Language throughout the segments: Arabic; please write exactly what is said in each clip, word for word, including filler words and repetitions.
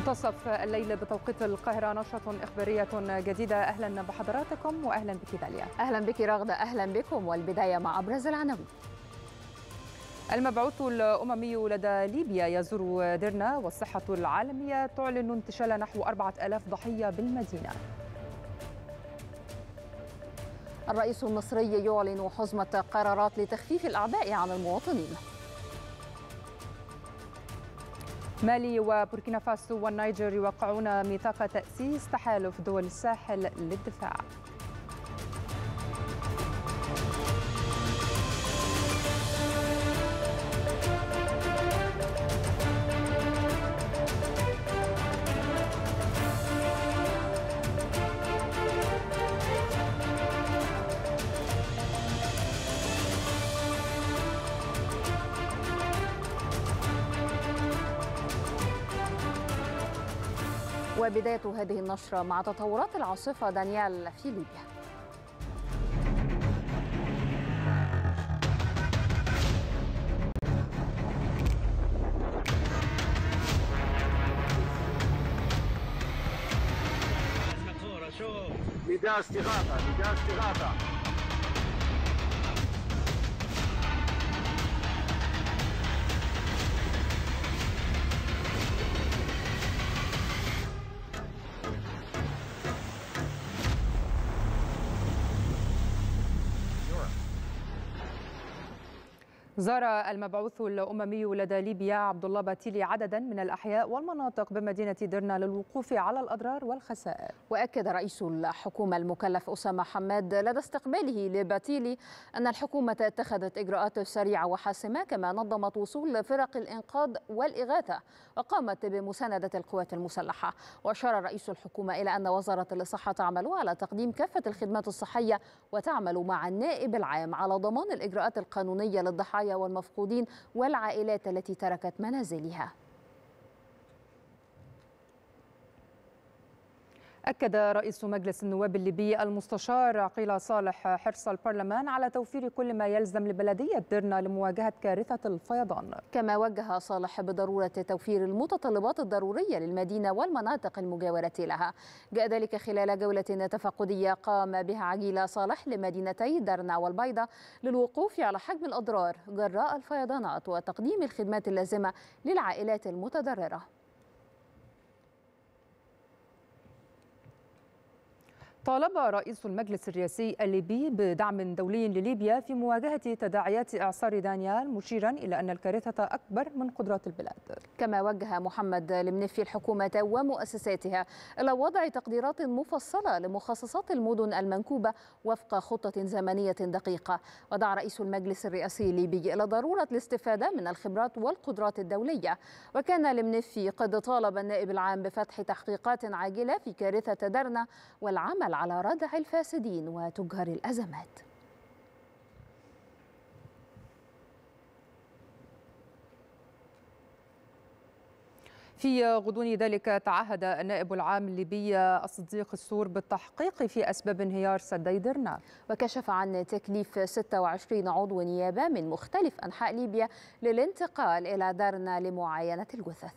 منتصف الليل بتوقيت القاهرة نشرة إخبارية جديدة. أهلا بحضراتكم وأهلا بك داليا. أهلا بك رغدة. أهلا بكم، والبداية مع أبرز العناوين. المبعوث الأممي لدى ليبيا يزور ديرنا، والصحة العالمية تعلن انتشال نحو أربعة آلاف ضحية بالمدينة. الرئيس المصري يعلن حزمة قرارات لتخفيف الأعباء عن المواطنين. مالي وبوركينا فاسو والنيجر يوقعون ميثاق تأسيس تحالف دول الساحل للدفاع. وبداية هذه النشرة مع تطورات العاصفة دانيال في ليبيا. نداء استغاثة نداء استغاثة. زار المبعوث الأممي لدى ليبيا عبد الله باتيلي عددا من الأحياء والمناطق بمدينة ديرنا للوقوف على الأضرار والخسائر. وأكد رئيس الحكومة المكلف أسامة حماد لدى استقباله لباتيلي أن الحكومة اتخذت إجراءات سريعة وحاسمة، كما نظمت وصول فرق الإنقاذ والإغاثة وقامت بمساندة القوات المسلحة. وأشار رئيس الحكومة إلى أن وزارة الصحة تعمل على تقديم كافة الخدمات الصحية وتعمل مع النائب العام على ضمان الإجراءات القانونية للضحايا والمفقودين والعائلات التي تركت منازلها. أكد رئيس مجلس النواب الليبي المستشار عقيل صالح حرص البرلمان على توفير كل ما يلزم لبلدية ديرنا لمواجهة كارثة الفيضان. كما وجه صالح بضرورة توفير المتطلبات الضرورية للمدينة والمناطق المجاورة لها. جاء ذلك خلال جولة تفقدية قام بها عقيل صالح لمدينتي ديرنا والبيضة للوقوف على حجم الأضرار جراء الفيضانات وتقديم الخدمات اللازمة للعائلات المتضررة. طالب رئيس المجلس الرئاسي الليبي بدعم دولي لليبيا في مواجهة تداعيات إعصار دانيال، مشيرا إلى أن الكارثة أكبر من قدرات البلاد. كما وجه محمد المنفي الحكومة ومؤسساتها إلى وضع تقديرات مفصلة لمخصصات المدن المنكوبة وفق خطة زمنية دقيقة. ودعا رئيس المجلس الرئاسي الليبي إلى ضرورة الاستفادة من الخبرات والقدرات الدولية. وكان المنفي قد طالب النائب العام بفتح تحقيقات عاجلة في كارثة ديرنا والعمل على ردع الفاسدين وتجهر الأزمات. في غضون ذلك تعهد النائب العام الليبي الصديق السور بالتحقيق في أسباب انهيار سدي ديرنا. وكشف عن تكليف ستة وعشرين عضو نيابة من مختلف أنحاء ليبيا للانتقال إلى ديرنا لمعاينة الجثث.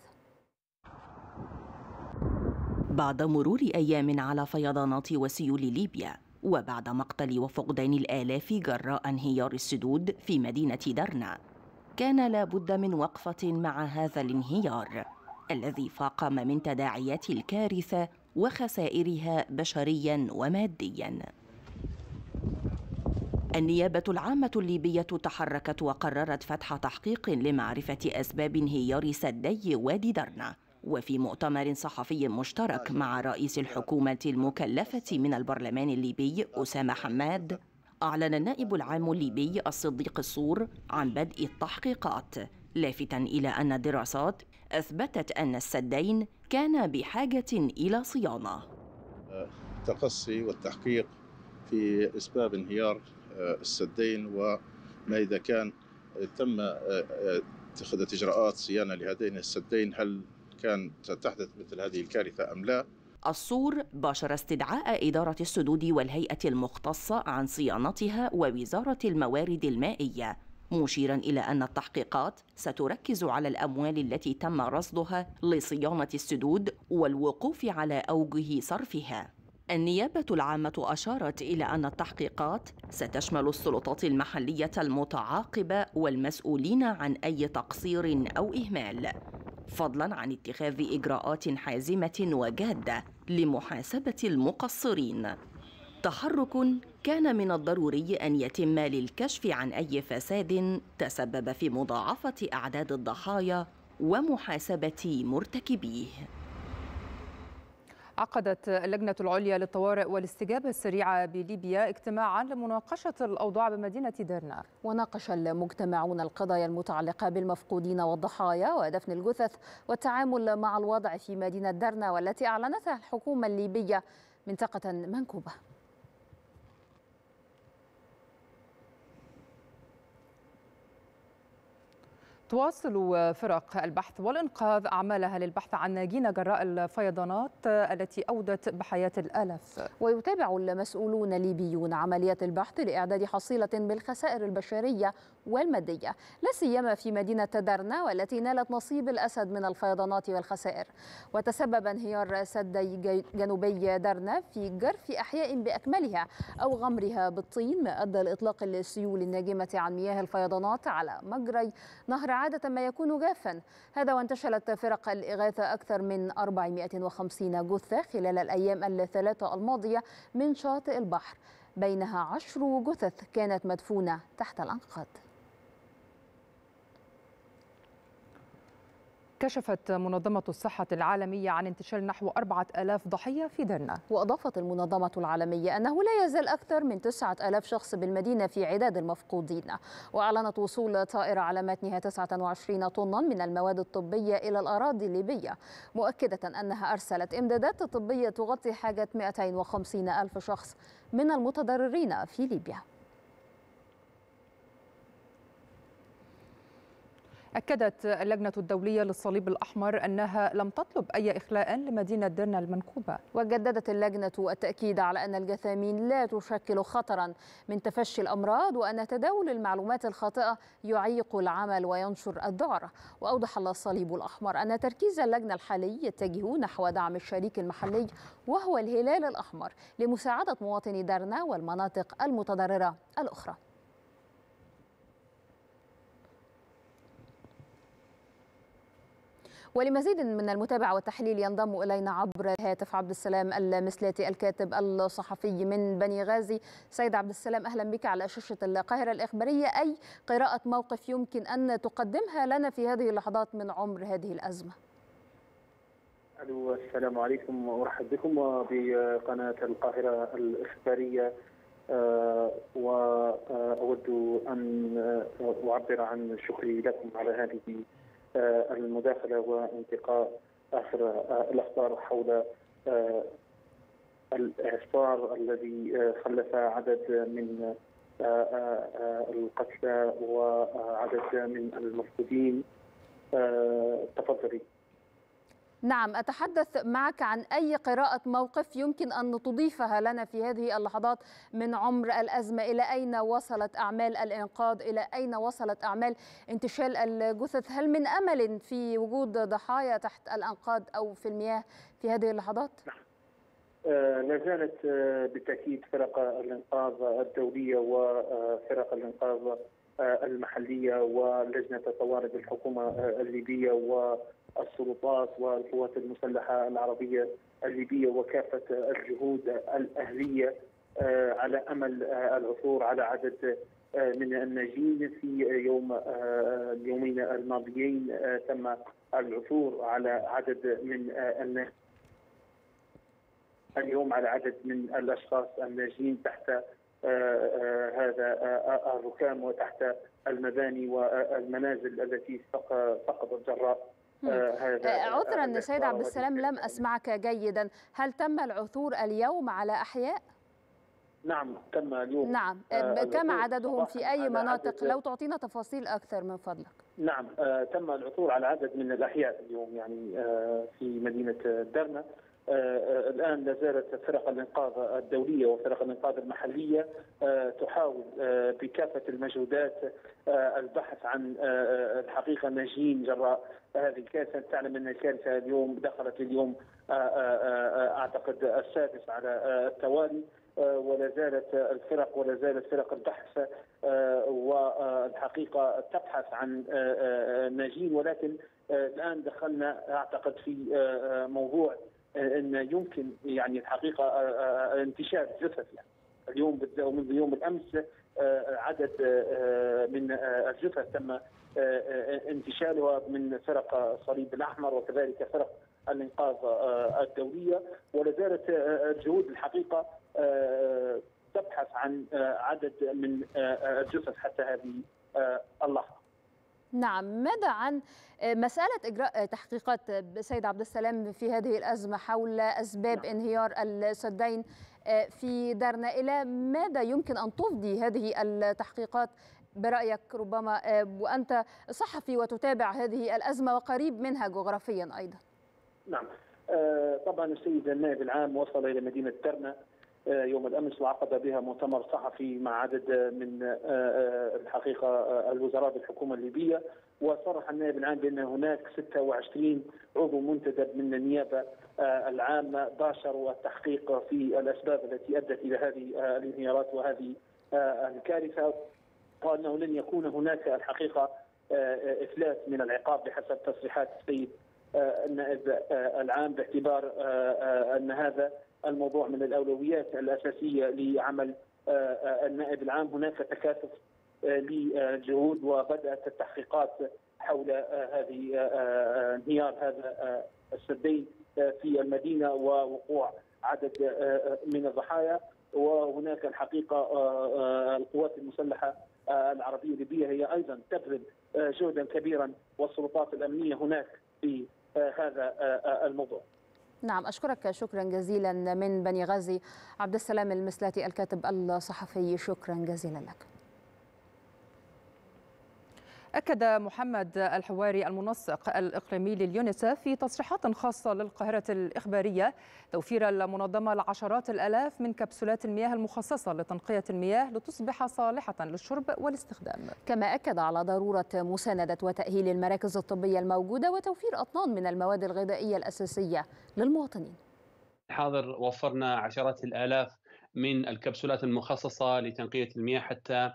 بعد مرور أيام على فيضانات وسيول ليبيا، وبعد مقتل وفقدان الآلاف جراء انهيار السدود في مدينة ديرنا، كان لابد من وقفة مع هذا الانهيار الذي فاقم من تداعيات الكارثة وخسائرها بشريا وماديا. النيابة العامة الليبية تحركت وقررت فتح تحقيق لمعرفة أسباب انهيار سدي وادي ديرنا. وفي مؤتمر صحفي مشترك مع رئيس الحكومة المكلفة من البرلمان الليبي أسامة حماد، أعلن النائب العام الليبي الصديق السور عن بدء التحقيقات، لافتاً إلى أن الدراسات أثبتت أن السدين كانا بحاجة إلى صيانة. التقصي والتحقيق في أسباب انهيار السدين، وما إذا كان تم اتخاذ إجراءات صيانة لهذين السدين، هل كانت تحدث مثل هذه الكارثة أم لا؟ السور باشر استدعاء إدارة السدود والهيئة المختصة عن صيانتها ووزارة الموارد المائية، مشيرا إلى أن التحقيقات ستركز على الأموال التي تم رصدها لصيانة السدود والوقوف على أوجه صرفها. النيابة العامة أشارت إلى أن التحقيقات ستشمل السلطات المحلية المتعاقبة والمسؤولين عن أي تقصير أو إهمال، فضلاً عن اتخاذ إجراءات حازمة وجادة لمحاسبة المقصرين. تحرك كان من الضروري أن يتم للكشف عن أي فساد تسبب في مضاعفة أعداد الضحايا ومحاسبة مرتكبيه. عقدت اللجنة العليا للطوارئ والاستجابة السريعة بليبيا اجتماعا لمناقشة الأوضاع بمدينة درنا. وناقش المجتمعون القضايا المتعلقة بالمفقودين والضحايا ودفن الجثث والتعامل مع الوضع في مدينة درنا والتي أعلنتها الحكومة الليبية منطقة منكوبة. تواصل فرق البحث والإنقاذ أعمالها للبحث عن ناجين جراء الفيضانات التي أودت بحياة الآلاف. ويتابع المسؤولون الليبيون عمليات البحث لإعداد حصيلة بالخسائر البشرية والمادية، لا سيما في مدينة درنا والتي نالت نصيب الأسد من الفيضانات والخسائر. وتسبب انهيار سدي جنوبي درنا في جرف أحياء بأكملها أو غمرها بالطين، ما أدى لإطلاق السيول الناجمة عن مياه الفيضانات على مجري نهر عادة ما يكون جافا. هذا وانتشلت فرق الإغاثة أكثر من أربعمائة وخمسين جثة خلال الأيام الثلاثة الماضية من شاطئ البحر، بينها عشر جثث كانت مدفونة تحت الأنقاض. كشفت منظمة الصحة العالمية عن انتشال نحو أربعة آلاف ضحية في درنا. وأضافت المنظمة العالمية أنه لا يزال أكثر من تسعة آلاف شخص بالمدينة في عداد المفقودين. وأعلنت وصول طائرة على متنها تسعة وعشرين طنا من المواد الطبية إلى الأراضي الليبية، مؤكدة أنها أرسلت إمدادات طبية تغطي حاجة مئتين وخمسين ألف شخص من المتضررين في ليبيا. أكدت اللجنة الدولية للصليب الأحمر أنها لم تطلب أي إخلاء لمدينة درنا المنكوبة. وجددت اللجنة التأكيد على أن الجثامين لا تشكل خطرا من تفشي الأمراض، وأن تداول المعلومات الخاطئة يعيق العمل وينشر الذعر. وأوضح الصليب الأحمر أن تركيز اللجنة الحالي يتجه نحو دعم الشريك المحلي وهو الهلال الأحمر لمساعدة مواطني درنا والمناطق المتضررة الأخرى. ولمزيد من المتابعة والتحليل ينضم إلينا عبر الهاتف عبد السلام المسلاتي الكاتب الصحفي من بني غازي. سيد عبد السلام، أهلا بك على شاشة القاهرة الإخبارية. أي قراءة موقف يمكن أن تقدمها لنا في هذه اللحظات من عمر هذه الأزمة؟ ألو، السلام عليكم، وأرحب بكم وبقناة القاهرة الإخبارية. أه وأود أن أعبر عن شكري لكم على هذه المداخلة وانتقاء آخر الأخبار حول الإعصار الذي خلف عدد من القتلى وعدد من المفقودين. تفضلي. نعم، أتحدث معك عن أي قراءة موقف يمكن أن تضيفها لنا في هذه اللحظات من عمر الأزمة. إلى أين وصلت أعمال الإنقاذ؟ إلى أين وصلت أعمال انتشال الجثث؟ هل من أمل في وجود ضحايا تحت الأنقاض أو في المياه في هذه اللحظات؟ لا زالت بالتأكيد فرق الإنقاذ الدولية وفرق الإنقاذ المحلية ولجنة الطوارئ بالحكومة الليبية والسلطات والقوات المسلحة العربية الليبية وكافة الجهود الأهلية على أمل العثور على عدد من الناجين. في يوم اليومين الماضيين تم العثور على عدد من الناجين، اليوم على عدد من الأشخاص الناجين تحت هذا الركام وتحت المباني والمنازل التي سقطت جراء هذا. عذرا سيد عبد السلام، لم أسمعك جيدا. هل تم العثور اليوم على أحياء؟ نعم، تم اليوم. نعم، كم عددهم في أي مناطق؟ لو تعطينا تفاصيل أكثر من فضلك. نعم، تم العثور على عدد من الأحياء اليوم، يعني في مدينة درنا الآن لا زالت فرق الإنقاذ الدولية وفرق الإنقاذ المحلية تحاول بكافة المجهودات البحث عن الحقيقة الناجين جراء هذه الكارثة. تعلم أن الكارثة اليوم دخلت اليوم أعتقد السادس على التوالي، ولا زالت الفرق ولا زالت فرق البحث والحقيقة تبحث عن ناجين، ولكن الآن دخلنا أعتقد في موضوع أن يمكن يعني الحقيقة انتشار جثث. يعني اليوم ومنذ يوم الأمس عدد من الجثث تم انتشالها من فرق الصليب الأحمر وكذلك فرق الإنقاذ الدولية، ولا زالت الجهود الحقيقة تبحث عن عدد من الجثث حتى هذه اللحظة. نعم، ماذا عن مسألة إجراء تحقيقات سيد عبد السلام في هذه الأزمة حول أسباب نعم. انهيار السدين في درنا؟ إلى ماذا يمكن أن تفضي هذه التحقيقات برأيك، ربما وأنت صحفي وتتابع هذه الأزمة وقريب منها جغرافيا أيضا؟ نعم، طبعا السيد النائب العام وصل إلى مدينة درنا يوم الأمس وعقد بها مؤتمر صحفي مع عدد من الحقيقة الوزراء بالحكومة الليبية، وصرح النائب العام بأن هناك ستة وعشرين عضو منتدب من النيابة العامة باشروا التحقيق في الأسباب التي أدت إلى هذه الانهيارات وهذه الكارثة، وأنه لن يكون هناك الحقيقة إفلات من العقاب بحسب تصريحات السيد النائب العام، باعتبار أن هذا الموضوع من الأولويات الأساسية لعمل النائب العام. هناك تكاتف للجهود وبدأت التحقيقات حول هذه انهيار هذا السدين في المدينة ووقوع عدد من الضحايا. وهناك الحقيقة القوات المسلحة العربية الليبية هي أيضا تبذل جهدا كبيرا والسلطات الأمنية هناك في هذا الموضوع. نعم، أشكرك شكرا جزيلا من بني غازي عبد السلام المسلاتي الكاتب الصحفي، شكرا جزيلا لك. أكد محمد الحواري المنسق الإقليمي لليونيسف في تصريحات خاصة للقاهرة الإخبارية توفير المنظمة لعشرات الآلاف من كبسولات المياه المخصصة لتنقية المياه لتصبح صالحة للشرب والاستخدام. كما أكد على ضرورة مساندة وتأهيل المراكز الطبية الموجودة وتوفير أطنان من المواد الغذائية الأساسية للمواطنين. حاضر وفرنا عشرات الآلاف من الكبسولات المخصصة لتنقية المياه حتى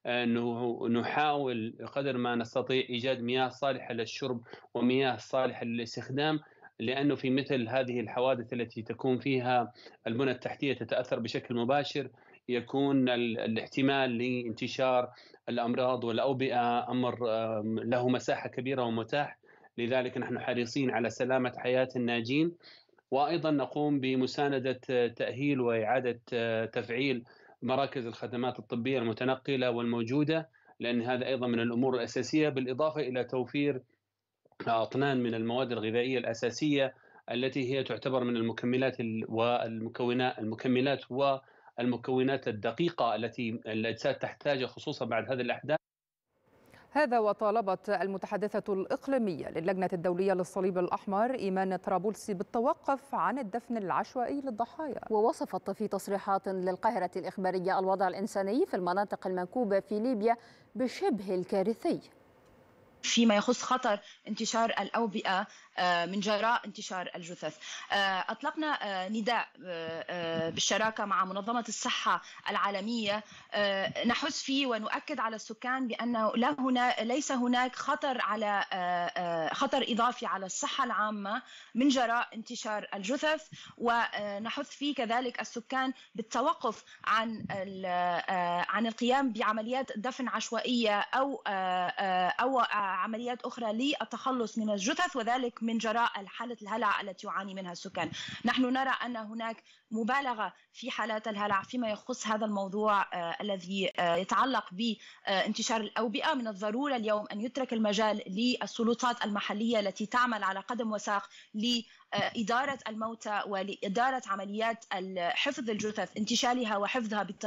نحاول قدر ما نستطيع إيجاد مياه صالحة للشرب ومياه صالحة للاستخدام، لأنه في مثل هذه الحوادث التي تكون فيها البنى التحتية تتأثر بشكل مباشر يكون الاحتمال لانتشار الأمراض والأوبئة أمر له مساحة كبيرة ومتاح. لذلك نحن حريصين على سلامة حياة الناجين، وأيضا نقوم بمساندة تأهيل وإعادة تفعيل مراكز الخدمات الطبية المتنقلة والموجودة، لأن هذا أيضا من الأمور الأساسية، بالإضافة إلى توفير أطنان من المواد الغذائية الأساسية التي هي تعتبر من المكملات والمكونات المكملات والمكونات الدقيقة التي الأجساد تحتاجها خصوصا بعد هذه الأحداث. هذا وطالبت المتحدثة الإقليمية للجنة الدولية للصليب الأحمر إيمان طرابلسي بالتوقف عن الدفن العشوائي للضحايا. ووصفت في تصريحات للقاهرة الإخبارية الوضع الإنساني في المناطق المنكوبة في ليبيا بشبه الكارثي. فيما يخص خطر انتشار الأوبئة من جراء انتشار الجثث، أطلقنا نداء بالشراكة مع منظمة الصحة العالمية نحث فيه ونؤكد على السكان بأنه لا هنا ليس هناك خطر على خطر إضافي على الصحة العامة من جراء انتشار الجثث، ونحث فيه كذلك السكان بالتوقف عن عن القيام بعمليات دفن عشوائية أو أو عمليات أخرى للتخلص من الجثث، وذلك من جراء حالة الهلع التي يعاني منها السكان. نحن نرى أن هناك مبالغة في حالات الهلع فيما يخص هذا الموضوع الذي يتعلق بانتشار الأوبئة. من الضرورة اليوم أن يترك المجال للسلطات المحلية التي تعمل على قدم وساق لإدارة الموتى ولإدارة عمليات حفظ الجثث، انتشالها وحفظها بالطريقة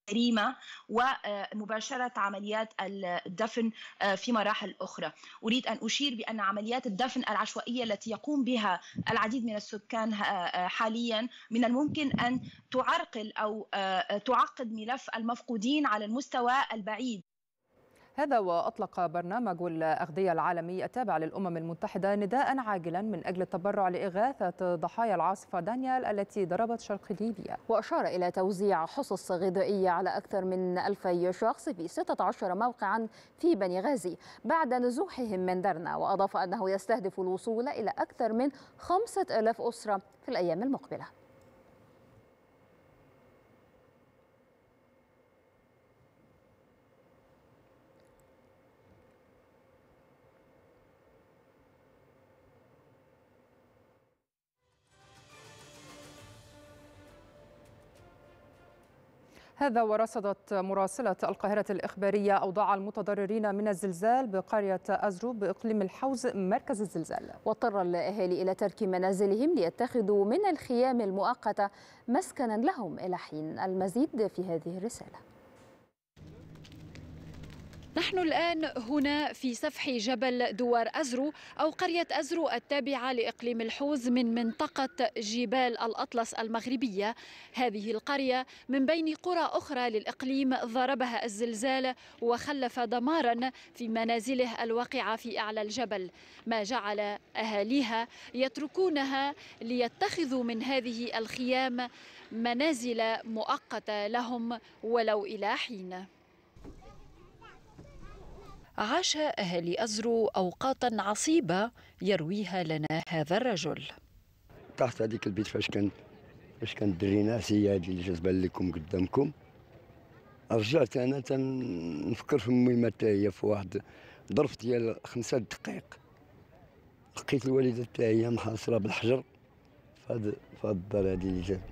جريمة ومباشرة عمليات الدفن في مراحل أخرى. أريد أن أشير بأن عمليات الدفن العشوائية التي يقوم بها العديد من السكان حاليا من الممكن أن تعرقل أو تعقد ملف المفقودين على المستوى البعيد. هذا وأطلق برنامج الأغذية العالمي التابع للأمم المتحدة نداء عاجلا من أجل التبرع لإغاثة ضحايا العاصفة دانيال التي ضربت شرق ليبيا. وأشار إلى توزيع حصص غذائية على أكثر من ألفي شخص في ستة عشر موقعا في بني غازي بعد نزوحهم من درنا، وأضاف أنه يستهدف الوصول إلى أكثر من خمسة آلاف أسرة في الأيام المقبلة. هذا ورصدت مراسلة القاهرة الإخبارية أوضاع المتضررين من الزلزال بقرية أزرو بإقليم الحوز مركز الزلزال. واضطر الأهالي إلى ترك منازلهم ليتخذوا من الخيام المؤقتة مسكنا لهم إلى حين. المزيد في هذه الرسالة. نحن الآن هنا في سفح جبل دوار أزرو أو قرية أزرو التابعة لإقليم الحوز من منطقة جبال الأطلس المغربية. هذه القرية من بين قرى أخرى للإقليم ضربها الزلزال وخلف دمارا في منازله الواقعة في أعلى الجبل، ما جعل أهاليها يتركونها ليتخذوا من هذه الخيام منازل مؤقتة لهم ولو إلى حين. عاش أهالي أزرو أوقاتا عصيبة يرويها لنا هذا الرجل. تحت هذيك البيت فاش كان فاش كان دري ناسية هذه اللي جازبان لكم قدامكم، رجعت أنا تنفكر في أمي متى هي في واحد ظرف ديال خمسة دقائق لقيت الوالدة تاعي محاصرة بالحجر في هذا في هذا الدار هذه اللي جات.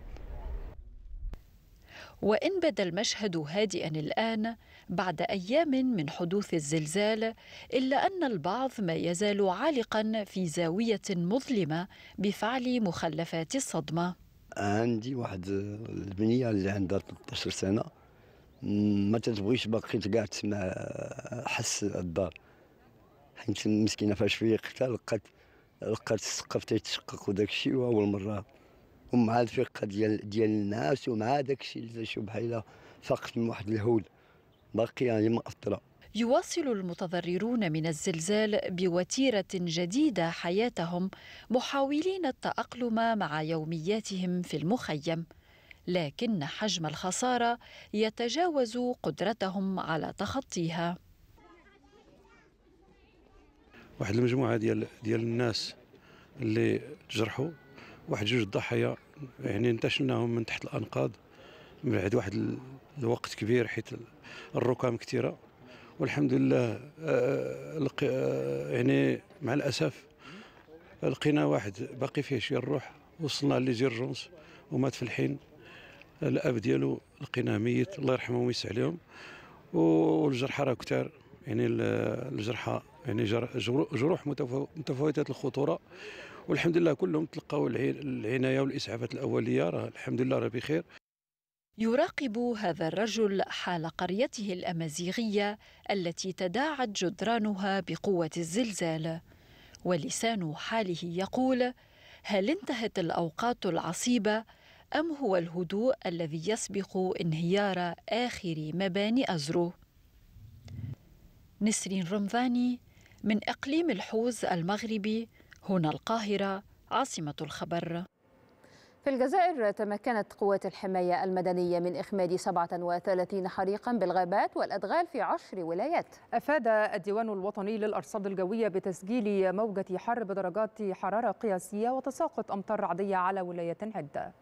وإن بدا المشهد هادئا الآن بعد أيام من حدوث الزلزال، إلا أن البعض ما يزال عالقا في زاوية مظلمة بفعل مخلفات الصدمة. عندي واحد البنية اللي عندها ثلاثة عشر سنة ما تتبغيش باقي كاع تسمع حس الدار، حيت المسكينة فاش فيقتها لقات لقات السقف تيتشقق وداك الشيء، وأول مرة ومع الفقه ديال ديال الناس ومع داك الشيء اللي شو بحال فقط من واحد الهول باقي يعني مأثرة. يواصل المتضررون من الزلزال بوتيرة جديدة حياتهم، محاولين التأقلم مع يومياتهم في المخيم، لكن حجم الخسارة يتجاوز قدرتهم على تخطيها. واحد المجموعة ديال ديال الناس اللي تجرحوا، واحد جوج ضحايا يعني انتشلناهم من تحت الأنقاض من بعد واحد الوقت كبير حيت الركام كثيرة، والحمد لله يعني مع الأسف لقينا واحد باقي فيه شويه الروح، وصلنا لجيرجونس ومات في الحين. الأب ديالو لقيناه ميت الله يرحمه ويسع عليهم، والجرحى راه كثار، يعني الجرحى يعني جروح متفاوتة الخطورة، والحمد لله كلهم تلقاو العناية والإسعافات الأولية، راه الحمد لله راه بخير. يراقب هذا الرجل حال قريته الأمازيغية التي تداعت جدرانها بقوة الزلزال، ولسان حاله يقول: هل انتهت الأوقات العصيبة أم هو الهدوء الذي يسبق انهيار آخر مباني أزرو؟ نسرين رمضاني من إقليم الحوز المغربي، هنا القاهرة عاصمة الخبر. في الجزائر تمكنت قوات الحماية المدنية من إخماد سبعة وثلاثين حريقا بالغابات والأدغال في عشر ولايات. أفاد الديوان الوطني للأرصاد الجوية بتسجيل موجة حر بدرجات حرارة قياسية وتساقط أمطار رعدية على ولايات عدة.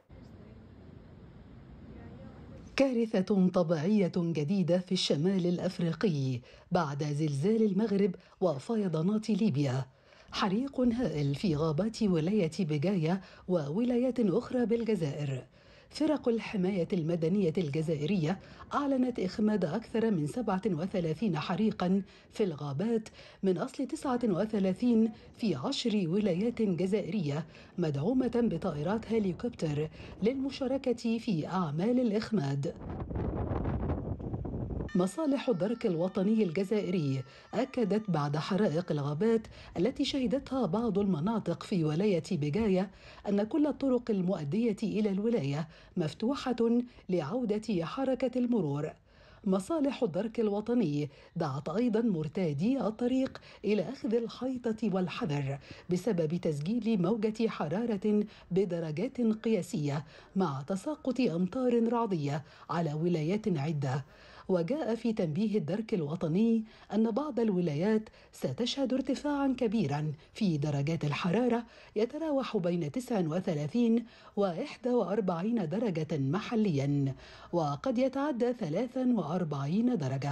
كارثة طبيعية جديدة في الشمال الأفريقي بعد زلزال المغرب وفيضانات ليبيا. حريق هائل في غابات ولاية بجاية وولايات أخرى بالجزائر. فرق الحماية المدنية الجزائرية أعلنت إخماد أكثر من سبعة وثلاثين حريقاً في الغابات من أصل تسعة وثلاثين في عشر ولايات جزائرية مدعومة بطائرات هليكوبتر للمشاركة في أعمال الإخماد. مصالح الدرك الوطني الجزائري أكدت بعد حرائق الغابات التي شهدتها بعض المناطق في ولاية بجاية أن كل الطرق المؤدية إلى الولاية مفتوحة لعودة حركة المرور. مصالح الدرك الوطني دعت أيضا مرتادي الطريق إلى أخذ الحيطة والحذر بسبب تسجيل موجة حرارة بدرجات قياسية مع تساقط أمطار رعدية على ولايات عدة. وجاء في تنبيه الدرك الوطني أن بعض الولايات ستشهد ارتفاعا كبيرا في درجات الحرارة يتراوح بين تسعة وثلاثين وإحدى وأربعين درجة محليا وقد يتعدى ثلاثة وأربعين درجة.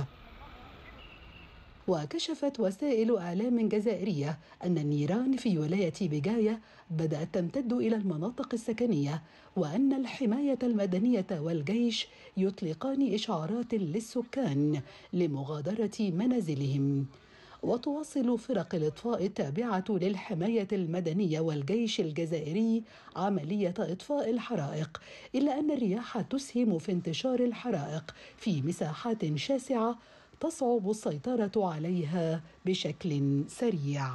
وكشفت وسائل إعلام جزائرية أن النيران في ولاية بجاية بدأت تمتد إلى المناطق السكنية وأن الحماية المدنية والجيش يطلقان إشعارات للسكان لمغادرة منازلهم. وتواصل فرق الإطفاء التابعة للحماية المدنية والجيش الجزائري عملية إطفاء الحرائق، إلا أن الرياح تسهم في انتشار الحرائق في مساحات شاسعة تصعب السيطرة عليها بشكل سريع.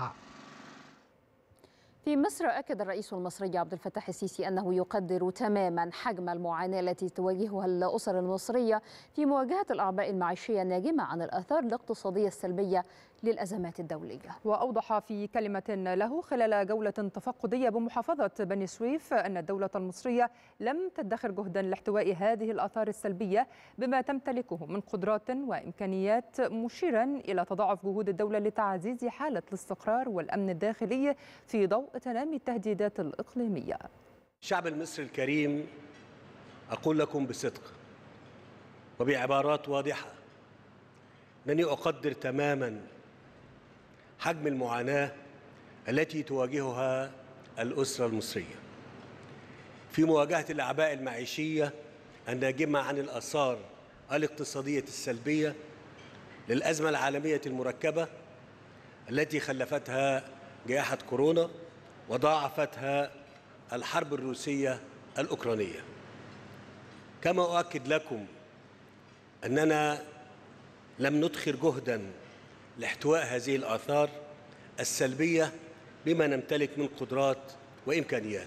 في مصر أكد الرئيس المصري عبد الفتاح السيسي أنه يقدر تماما حجم المعاناة التي تواجهها الأسر المصرية في مواجهة الأعباء المعيشية الناجمة عن الآثار الاقتصادية السلبية للأزمات الدولية. وأوضح في كلمة له خلال جولة تفقدية بمحافظة بني سويف أن الدولة المصرية لم تدخر جهدا لاحتواء هذه الآثار السلبية بما تمتلكه من قدرات وإمكانيات، مشيرا إلى تضاعف جهود الدولة لتعزيز حالة الاستقرار والأمن الداخلي في ضوء تنامي التهديدات الإقليمية. الشعب المصري الكريم، أقول لكم بصدق وبعبارات واضحة أنني أقدر تماما حجم المعاناة التي تواجهها الأسرة المصرية في مواجهة الأعباء المعيشية الناجمة عن الآثار الاقتصادية السلبية للأزمة العالمية المركبة التي خلفتها جائحة كورونا وضاعفتها الحرب الروسية الأوكرانية. كما أؤكد لكم أننا لم ندخر جهداً لاحتواء هذه الآثار السلبية بما نمتلك من قدرات وإمكانيات،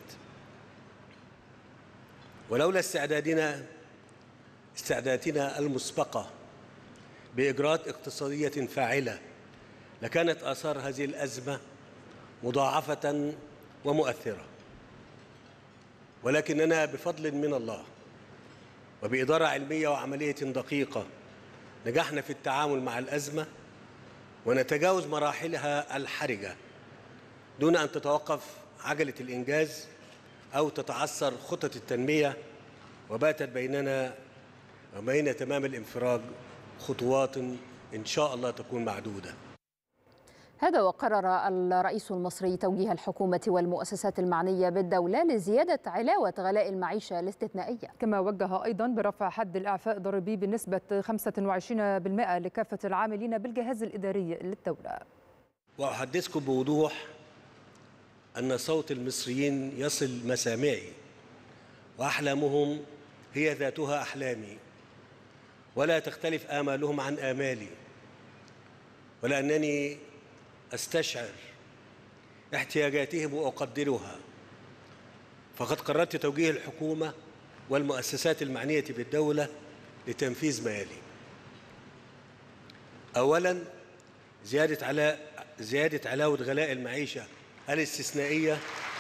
ولولا استعدادنا استعداداتنا المسبقة بإجراءات اقتصادية فاعلة لكانت آثار هذه الأزمة مضاعفة ومؤثرة. ولكننا بفضل من الله وبإدارة علمية وعملية دقيقة نجحنا في التعامل مع الأزمة ونتجاوز مراحلها الحرجة دون أن تتوقف عجلة الإنجاز أو تتعثر خطط التنمية، وباتت بيننا وبين تمام الانفراج خطوات إن شاء الله تكون معدودة. هذا وقرر الرئيس المصري توجيه الحكومة والمؤسسات المعنية بالدولة لزيادة علاوة غلاء المعيشة الاستثنائية. كما وجه أيضا برفع حد الإعفاء الضريبي بنسبة خمسة وعشرين بالمئة لكافة العاملين بالجهاز الإداري للدولة. وأحدثكم بوضوح أن صوت المصريين يصل مسامعي، وأحلامهم هي ذاتها أحلامي، ولا تختلف آمالهم عن آمالي، ولأنني أستشعر احتياجاتهم وأقدرها، فقد قررت توجيه الحكومة والمؤسسات المعنية بالدولة لتنفيذ ما يلي: أولاً، زيادة علا زيادة علاوة غلاء المعيشة الاستثنائية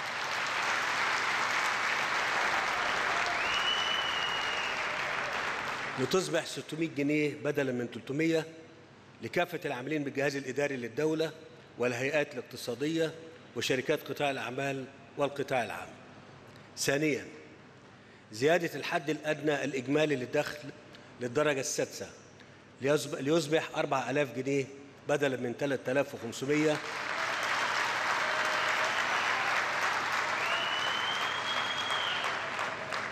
لتصبح ستمائة جنيه بدلاً من ثلاثمائة لكافة العاملين بالجهاز الإداري للدولة والهيئات الاقتصادية وشركات قطاع الأعمال والقطاع العام. ثانياً، زيادة الحد الأدنى الإجمالي للدخل للدرجة السادسة ليصبح أربعة آلاف جنيه بدلاً من ثلاثة آلاف وخمسمائة،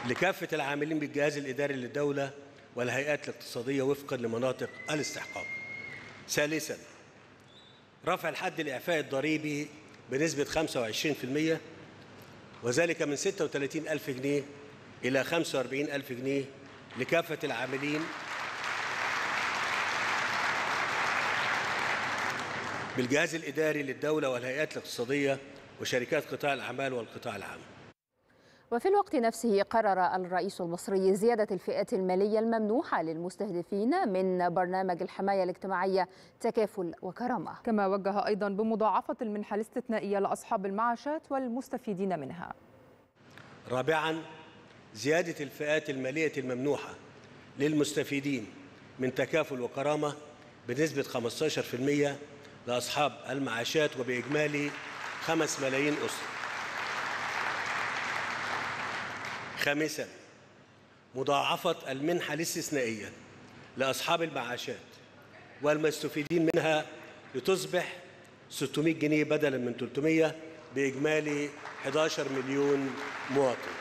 لكافة العاملين بالجهاز الإداري للدولة والهيئات الاقتصادية وفقا لمناطق الاستحقاق. ثالثاً، رفع الحد الإعفائي الضريبي بنسبة خمسة وعشرين بالمئة وذلك من ستة وثلاثين ألف جنيه إلى خمسة وأربعين ألف جنيه لكافة العاملين بالجهاز الإداري للدولة والهيئات الاقتصادية وشركات قطاع الأعمال والقطاع العام. وفي الوقت نفسه قرر الرئيس المصري زيادة الفئات المالية الممنوحة للمستهدفين من برنامج الحماية الاجتماعية تكافل وكرامة. كما وجه أيضا بمضاعفة المنحة الاستثنائية لأصحاب المعاشات والمستفيدين منها. رابعا، زيادة الفئات المالية الممنوحة للمستفيدين من تكافل وكرامة بنسبة خمسة عشر بالمئة لأصحاب المعاشات وبإجمالي خمسة ملايين أسرة. خامساً، مضاعفة المنحة الاستثنائية لأصحاب المعاشات والمستفيدين منها لتصبح ستمائة جنيه بدلاً من ثلاثمائة بإجمالي أحد عشر مليون مواطن.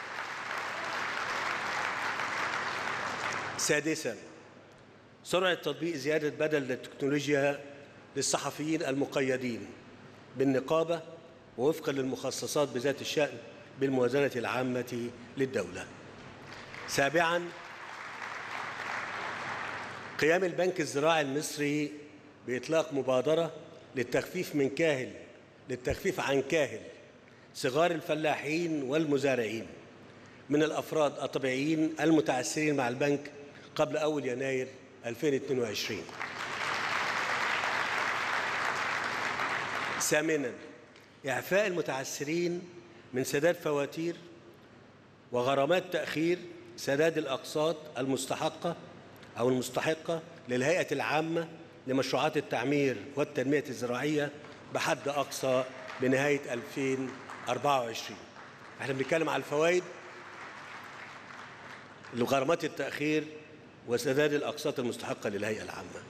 سادساً، سرعة تطبيق زيادة بدل التكنولوجيا للصحفيين المقيدين بالنقابة ووفقاً للمخصصات بذات الشأن بالموازنة العامة للدولة. سابعاً، قيام البنك الزراعي المصري بإطلاق مبادرة للتخفيف من كاهل للتخفيف عن كاهل صغار الفلاحين والمزارعين من الأفراد الطبيعيين المتعثرين مع البنك قبل أول يناير ألفين واثنين وعشرين. ثامناً، إعفاء المتعثرين من سداد فواتير وغرامات تأخير سداد الأقساط المستحقة أو المستحقة للهيئة العامة لمشروعات التعمير والتنمية الزراعية بحد أقصى بنهاية ألفين وأربعة وعشرين. احنا بنتكلم على الفوائد، غرامات التأخير وسداد الأقساط المستحقة للهيئة العامة.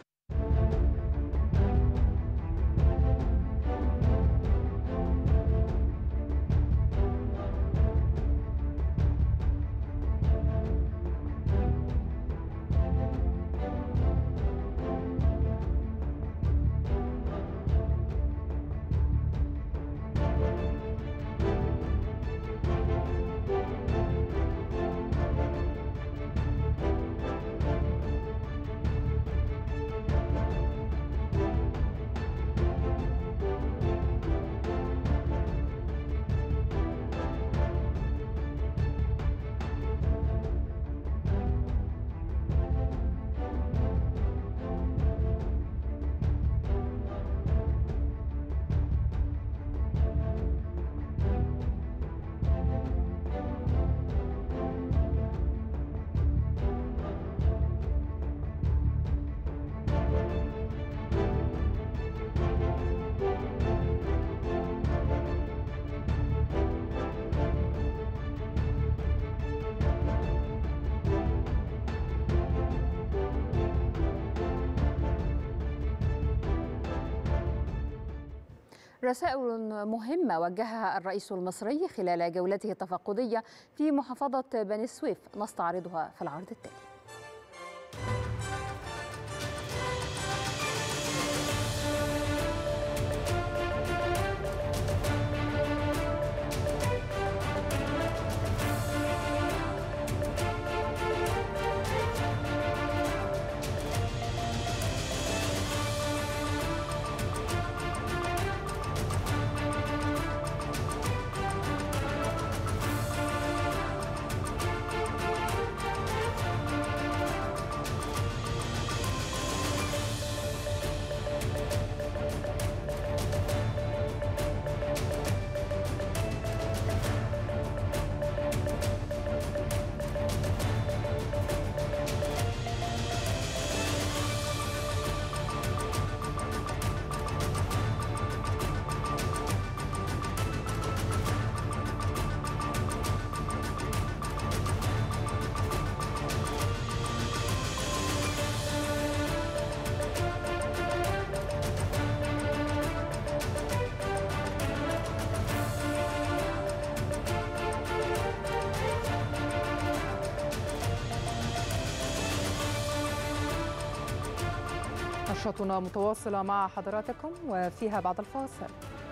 رسائل مهمة وجهها الرئيس المصري خلال جولته التفقدية في محافظة بني سويف، نستعرضها في العرض التالي. نشرتنا متواصلة مع حضراتكم وفيها بعد الفاصل.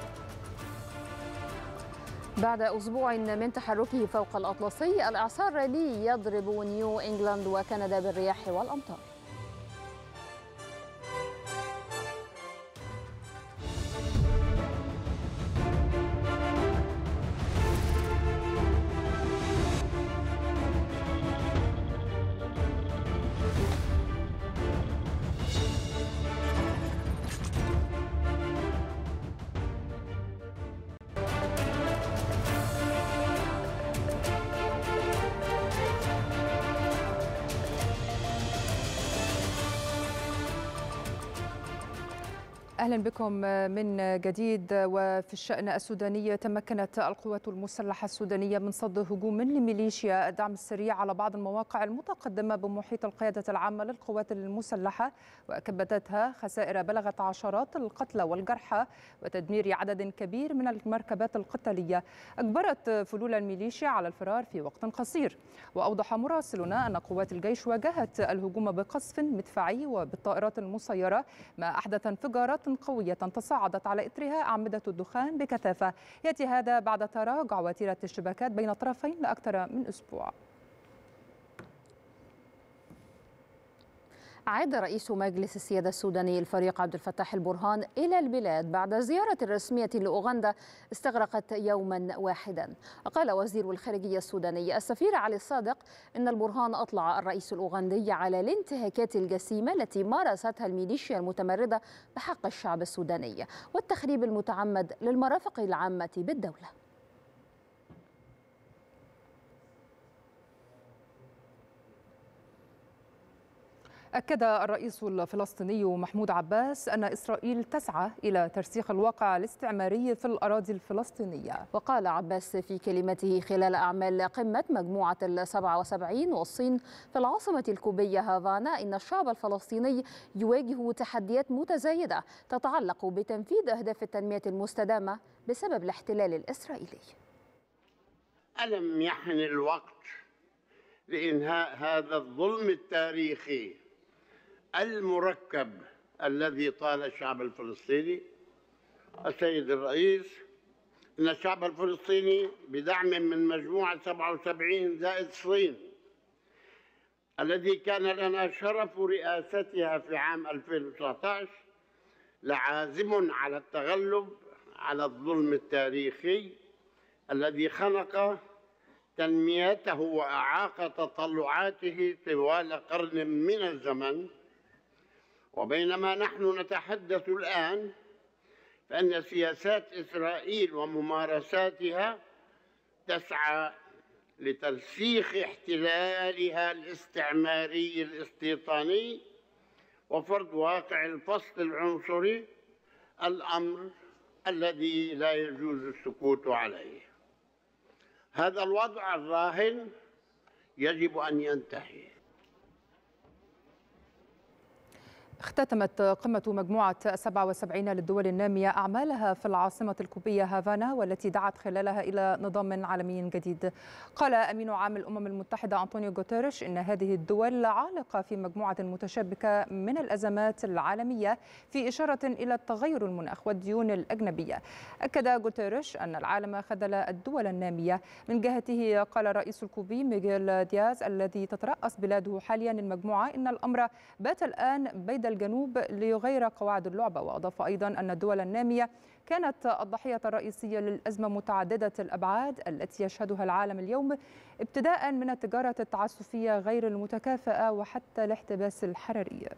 بعد أسبوع من تحركه فوق الأطلسي، الإعصار ريلي يضرب نيو إنجلاند وكندا بالرياح والأمطار. أهلا بكم من جديد. وفي الشأن السوداني، تمكنت القوات المسلحة السودانية من صد هجوم لميليشيا الدعم السريع على بعض المواقع المتقدمة بمحيط القيادة العامة للقوات المسلحة، وكبدتها خسائر بلغت عشرات القتلى والجرحى وتدمير عدد كبير من المركبات القتالية أجبرت فلول الميليشيا على الفرار في وقت قصير. وأوضح مراسلنا أن قوات الجيش واجهت الهجوم بقصف مدفعي وبالطائرات المسيرة، ما أحدث انفجارات قوية تصاعدت على إثرها أعمدة الدخان بكثافة. يأتي هذا بعد تراجع وتيرة الشبكات بين الطرفين لأكثر من أسبوع. عاد رئيس مجلس السيادة السوداني الفريق عبد الفتاح البرهان إلى البلاد بعد زيارة رسمية لأوغندا استغرقت يوما واحدا. قال وزير الخارجية السوداني السفير علي الصادق إن البرهان أطلع الرئيس الأوغندي على الانتهاكات الجسيمة التي مارستها الميليشيا المتمردة بحق الشعب السوداني والتخريب المتعمد للمرافق العامة بالدولة. أكد الرئيس الفلسطيني محمود عباس أن إسرائيل تسعى إلى ترسيخ الواقع الاستعماري في الأراضي الفلسطينية. وقال عباس في كلمته خلال أعمال قمة مجموعة السبعة وسبعين والصين في العاصمة الكوبية هافانا إن الشعب الفلسطيني يواجه تحديات متزايدة تتعلق بتنفيذ أهداف التنمية المستدامة بسبب الاحتلال الإسرائيلي. ألم يحن الوقت لإنهاء هذا الظلم التاريخي المركب الذي طال الشعب الفلسطيني؟ السيد الرئيس، إن الشعب الفلسطيني بدعم من مجموعة سبعة وسبعين زائد الصين الذي كان لنا شرف رئاستها في عام ألفين وتسعة عشر لعازم على التغلب على الظلم التاريخي الذي خنق تنميته وأعاق تطلعاته طوال قرن من الزمن. وبينما نحن نتحدث الآن فإن سياسات إسرائيل وممارساتها تسعى لترسيخ احتلالها الاستعماري الاستيطاني وفرض واقع الفصل العنصري، الأمر الذي لا يجوز السكوت عليه. هذا الوضع الراهن يجب أن ينتهي. اختتمت قمة مجموعة سبعة وسبعين للدول النامية أعمالها في العاصمة الكوبية هافانا، والتي دعت خلالها إلى نظام عالمي جديد. قال أمين عام الأمم المتحدة أنطونيو غوتيريش إن هذه الدول عالقة في مجموعة متشابكة من الأزمات العالمية، في إشارة إلى التغير المناخ والديون الأجنبية. أكد غوتيريش أن العالم خذل الدول النامية. من جهته قال الرئيس الكوبي ميغيل دياز الذي تترأس بلاده حاليا المجموعة إن الأمر بات الآن بيد الجنوب ليغير قواعد اللعبة. وأضاف أيضا أن الدول النامية كانت الضحية الرئيسية للأزمة متعددة الأبعاد التي يشهدها العالم اليوم، ابتداء من التجارة التعسفية غير المتكافئة وحتى الاحتباس الحراري.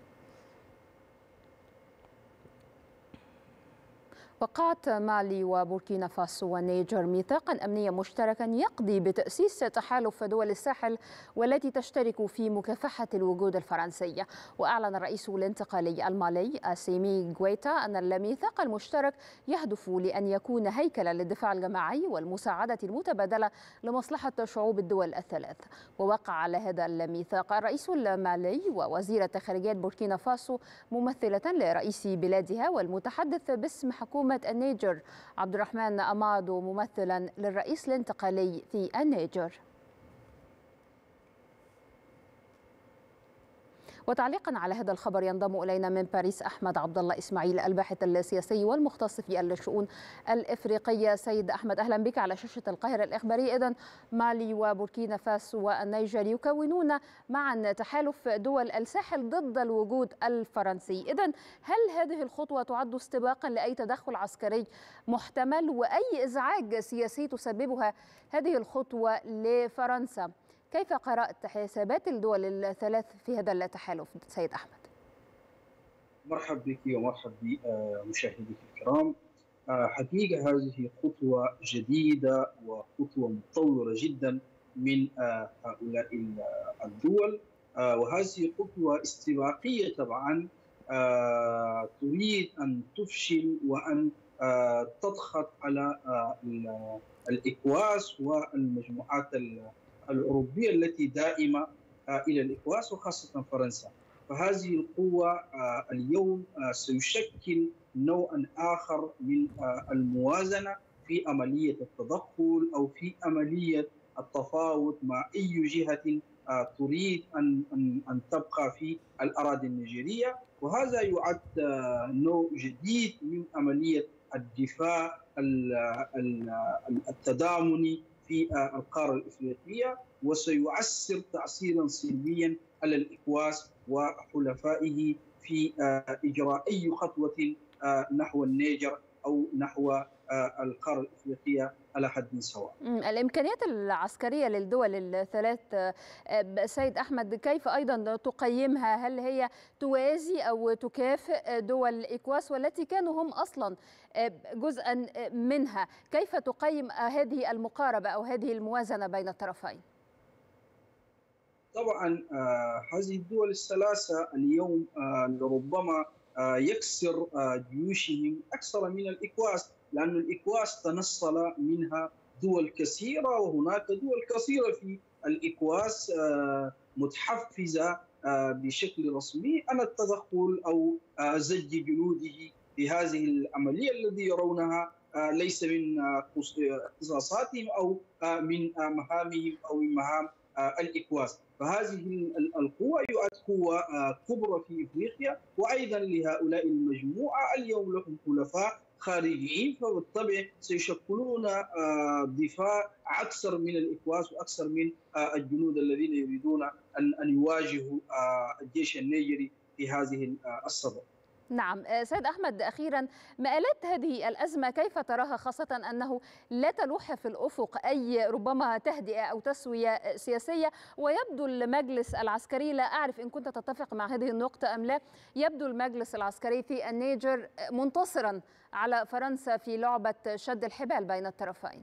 وقعت مالي وبوركينا فاسو ونيجر ميثاقا أمنيا مشتركا يقضي بتأسيس تحالف دول الساحل والتي تشترك في مكافحة الوجود الفرنسي. وأعلن الرئيس الانتقالي المالي أسيمي غويتا أن الميثاق المشترك يهدف لأن يكون هيكلا للدفاع الجماعي والمساعدة المتبادلة لمصلحة شعوب الدول الثلاث. ووقع على هذا الميثاق الرئيس المالي ووزيرة خارجية بوركينا فاسو ممثلة لرئيس بلادها والمتحدث باسم حكومة النيجر عبد الرحمن أمادو ممثلا للرئيس الانتقالي في النيجر. وتعليقا على هذا الخبر ينضم إلينا من باريس أحمد عبد الله إسماعيل الباحث السياسي والمختص في الشؤون الإفريقية. سيد أحمد، أهلا بك على شاشة القاهرة الإخبارية. إذن مالي وبوركينا فاسو والنيجر يكونون معا تحالف دول الساحل ضد الوجود الفرنسي. إذن هل هذه الخطوة تعد استباقا لأي تدخل عسكري محتمل، وأي إزعاج سياسي تسببها هذه الخطوة لفرنسا؟ كيف قرأت حسابات الدول الثلاث في هذا التحالف سيد أحمد؟ مرحبا بك ومرحبا بمشاهديك الكرام. حقيقة هذه خطوة جديدة وخطوة متطورة جدا من هؤلاء الدول، وهذه خطوة استباقية طبعا تريد أن تفشل وأن تضغط على الإكواس والمجموعات الأوروبية التي دائمة إلى الإكواس وخاصة فرنسا. فهذه القوة اليوم سيشكل نوعا آخر من الموازنة في عملية التدخل أو في عملية التفاوض مع أي جهة تريد أن أن تبقى في الأراضي النيجيرية، وهذا يعد نوع جديد من عملية الدفاع التضامني في القارة الإفريقية، وسيؤثر تأثيرا سلبيا على الإكواس وحلفائه في إجراء أي خطوة نحو النيجر أو نحو القارة الإفريقية على حد سواء. الإمكانيات العسكرية للدول الثلاث سيد أحمد كيف أيضا تقيمها؟ هل هي توازي أو تكافئ دول الإكواس والتي كانوا هم أصلا جزءا منها؟ كيف تقيم هذه المقاربة أو هذه الموازنة بين الطرفين؟ طبعا هذه الدول الثلاثة اليوم ربما يكسر جيوشهم أكثر من الإكواس، لأن الإكواس تنصل منها دول كثيرة، وهناك دول كثيرة في الإكواس متحفزة بشكل رسمي عن التدخل أو زج جنوده في هذه العملية الذي يرونها ليس من اختصاصاتهم أو من مهامهم أو من مهام الإكواس. فهذه القوة يعد قوة كبرى في إفريقيا، وأيضا لهؤلاء المجموعة اليوم لهم حلفاء خارجيين، فبالطبع سيشكلون دفاع أكثر من الإكواس وأكثر من الجنود الذين يريدون أن يواجهوا الجيش النيجري في هذه الصدد. نعم سيد أحمد، أخيرا مآلات هذه الأزمة كيف تراها، خاصة أنه لا تلوح في الأفق أي ربما تهدئة أو تسوية سياسية، ويبدو المجلس العسكري، لا أعرف إن كنت تتفق مع هذه النقطة أم لا، يبدو المجلس العسكري في النيجر منتصرا على فرنسا في لعبة شد الحبال بين الطرفين.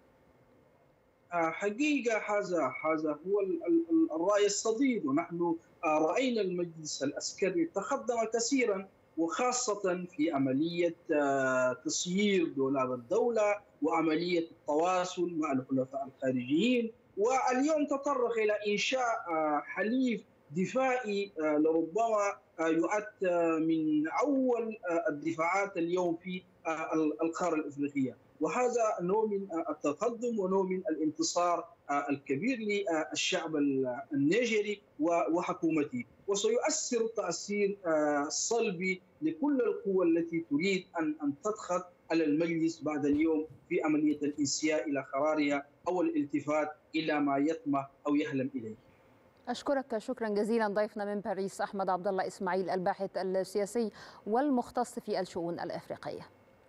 حقيقة هذا هذا هو الرأي الصديد، ونحن رأينا المجلس العسكري تقدم كثيرا، وخاصة في عملية تسيير دولاب الدولة وعملية التواصل مع الحلفاء الخارجيين، واليوم تطرق إلى إنشاء حليف دفاعي لربما يعد من أول الدفاعات اليوم في القارة الإفريقية، وهذا نوع من التقدم ونوع من الانتصار الكبير للشعب النيجيري وحكومته، وسيؤثر تأثير صلبي لكل القوى التي تريد أن أن تضغط على المجلس بعد اليوم في عملية الانسياء إلى قرارها أو الالتفات إلى ما يطمح أو يحلم إليه. أشكرك شكرا جزيلا ضيفنا من باريس أحمد عبد الله إسماعيل الباحث السياسي والمختص في الشؤون الإفريقية.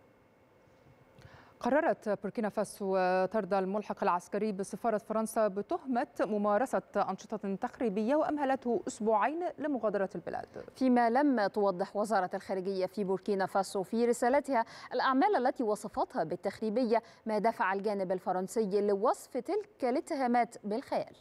قررت بوركينا فاسو طرد الملحق العسكري بسفارة فرنسا بتهمة ممارسة أنشطة تخريبية، وأمهلته أسبوعين لمغادرة البلاد. فيما لم توضح وزارة الخارجية في بوركينا فاسو في رسالتها الأعمال التي وصفتها بالتخريبية، ما دفع الجانب الفرنسي لوصف تلك الاتهامات بالخيال.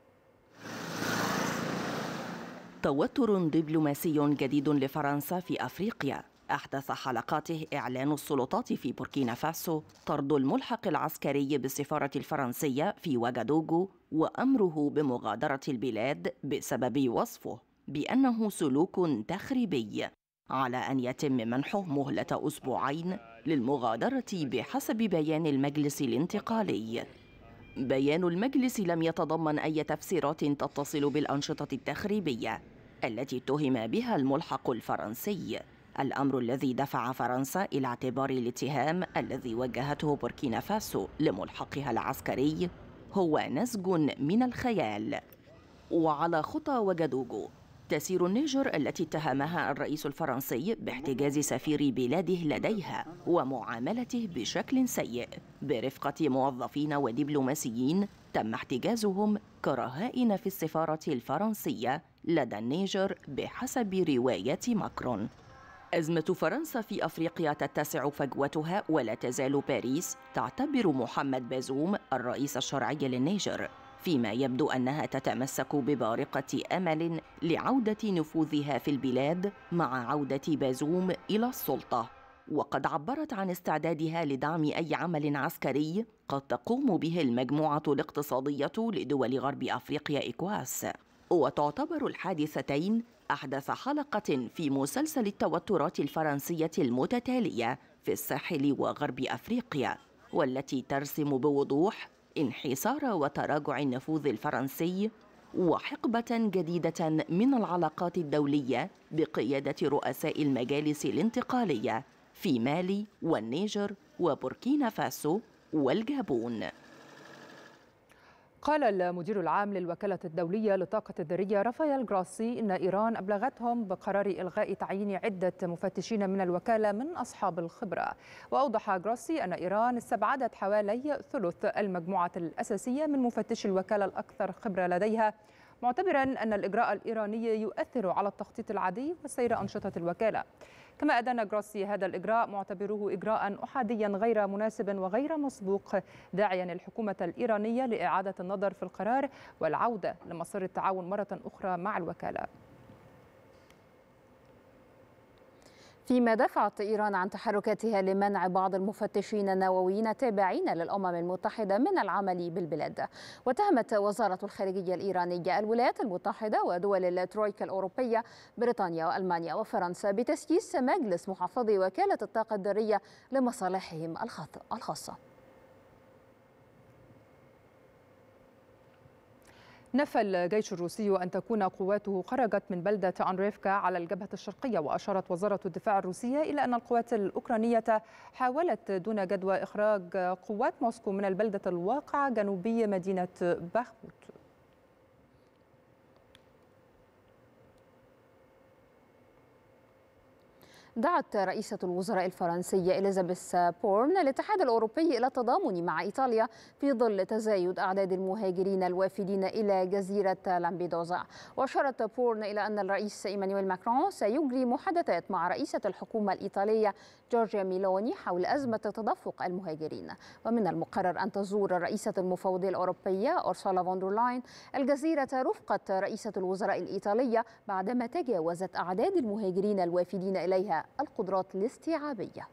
توتر دبلوماسي جديد لفرنسا في أفريقيا. أحدث حلقاته إعلان السلطات في بوركينا فاسو طرد الملحق العسكري بالسفارة الفرنسية في وagadugu، وأمره بمغادرة البلاد بسبب وصفه بأنه سلوك تخريبي، على أن يتم منحه مهلة أسبوعين للمغادرة بحسب بيان المجلس الانتقالي. بيان المجلس لم يتضمن أي تفسيرات تتصل بالأنشطة التخريبية التي اتهم بها الملحق الفرنسي، الأمر الذي دفع فرنسا إلى اعتبار الاتهام الذي وجهته بوركينا فاسو لملحقها العسكري هو نسج من الخيال. وعلى خطى وجدوجو تسير النيجر التي اتهمها الرئيس الفرنسي باحتجاز سفير بلاده لديها ومعاملته بشكل سيء برفقة موظفين ودبلوماسيين تم احتجازهم كرهائن في السفارة الفرنسية لدى النيجر بحسب رواية ماكرون. أزمة فرنسا في أفريقيا تتسع فجوتها، ولا تزال باريس تعتبر محمد بازوم الرئيس الشرعي للنيجر، فيما يبدو أنها تتمسك ببارقة أمل لعودة نفوذها في البلاد مع عودة بازوم إلى السلطة. وقد عبرت عن استعدادها لدعم أي عمل عسكري قد تقوم به المجموعة الاقتصادية لدول غرب أفريقيا إيكواس. وتعتبر الحادثتين أحدث حلقة في مسلسل التوترات الفرنسية المتتالية في الساحل وغرب أفريقيا، والتي ترسم بوضوح انحسار وتراجع النفوذ الفرنسي وحقبة جديدة من العلاقات الدولية بقيادة رؤساء المجالس الانتقالية في مالي والنيجر وبوركينا فاسو والجابون. قال المدير العام للوكالة الدولية للطاقة الذرية رافائيل جراسي إن إيران أبلغتهم بقرار إلغاء تعيين عدة مفتشين من الوكالة من أصحاب الخبرة. وأوضح جراسي أن إيران استبعدت حوالي ثلث المجموعة الأساسية من مفتشي الوكالة الأكثر خبرة لديها، معتبرا أن الإجراء الإيراني يؤثر على التخطيط العادي وسير أنشطة الوكالة. كما أدان جراسي هذا الإجراء معتبره إجراء أحاديا غير مناسب وغير مسبوق، داعيا الحكومة الإيرانية لإعادة النظر في القرار والعودة لمسار التعاون مرة أخرى مع الوكالة. فيما دفعت إيران عن تحركاتها لمنع بعض المفتشين النوويين التابعين للأمم المتحدة من العمل بالبلاد. واتهمت وزارة الخارجية الإيرانية الولايات المتحدة ودول الترويكا الأوروبية بريطانيا وألمانيا وفرنسا بتسييس مجلس محافظي وكالة الطاقة الذرية لمصالحهم الخاصة. نفى الجيش الروسي أن تكون قواته خرجت من بلدة أنريفكا على الجبهة الشرقية، وأشارت وزارة الدفاع الروسية إلى أن القوات الأوكرانية حاولت دون جدوى إخراج قوات موسكو من البلدة الواقعة جنوبي مدينة باخموت. دعت رئيسة الوزراء الفرنسية إليزابيث بورن الاتحاد الأوروبي إلى التضامن مع إيطاليا في ظل تزايد أعداد المهاجرين الوافدين إلى جزيرة لامبيدوزا. وأشارت بورن إلى أن الرئيس إيمانويل ماكرون سيجري محادثات مع رئيسة الحكومة الإيطالية جورجيا ميلوني حول أزمة تدفق المهاجرين. ومن المقرر أن تزور رئيسة المفوضية الأوروبية أورسولا فوندرلاين الجزيرة رفقة رئيسة الوزراء الإيطالية بعدما تجاوزت أعداد المهاجرين الوافدين إليها القدرات الاستيعابية.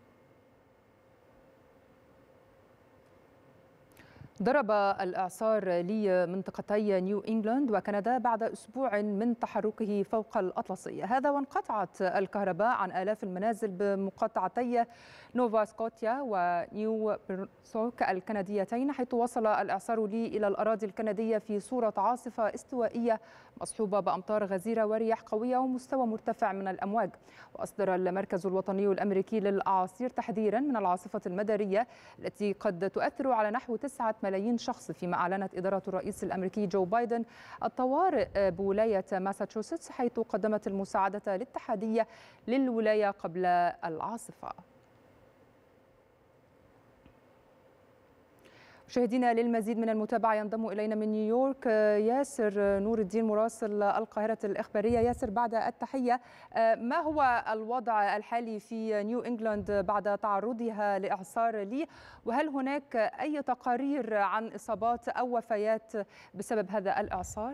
ضرب الإعصار لمنطقتي نيو إنجلاند وكندا بعد أسبوع من تحركه فوق الأطلسي، هذا وانقطعت الكهرباء عن آلاف المنازل بمقاطعتي نوفا سكوتيا ونيو برونسويك الكنديتين، حيث وصل الإعصار لي إلى الأراضي الكندية في صورة عاصفة استوائية مصحوبة بأمطار غزيرة ورياح قوية ومستوى مرتفع من الأمواج. وأصدر المركز الوطني الأمريكي للأعاصير تحذيرا من العاصفة المدارية التي قد تؤثر على نحو تسعة ملايين شخص، فيما أعلنت إدارة الرئيس الأمريكي جو بايدن الطوارئ بولاية ماساتشوستس، حيث قدمت المساعدة الاتحادية للولاية قبل العاصفة. مشاهدينا للمزيد من المتابعة ينضم إلينا من نيويورك ياسر نور الدين مراسل القاهرة الإخبارية. ياسر، بعد التحية، ما هو الوضع الحالي في نيو إنجلاند بعد تعرضها لإعصار لي، وهل هناك أي تقارير عن إصابات أو وفيات بسبب هذا الإعصار؟